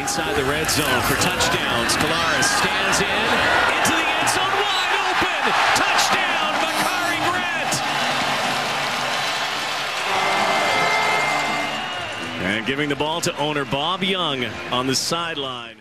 Inside the red zone for touchdowns. Kalaris stands into the end zone, wide open. Touchdown, Makari Grant. And giving the ball to owner Bob Young on the sideline.